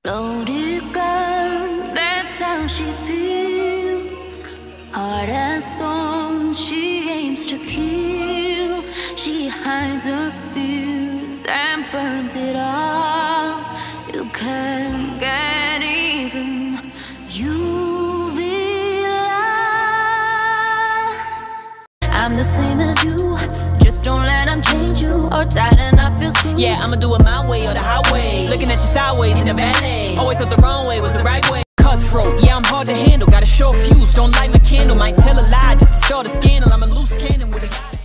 Loaded gun, that's how she feels. Hard as stone, she aims to kill. She hides her fears and burns it all. You can't get even. You'll be lost. I'm the same as you. Just don't let them change you or tighten up your screws. Yeah, I'ma do it my way or the highway. Looking at you sideways in the valet. Always up the wrong way was the right way. Cutthroat, yeah, I'm hard to handle. Got a short fuse, don't light my candle. Might tell a lie just to start a scandal. I'm a loose cannon with a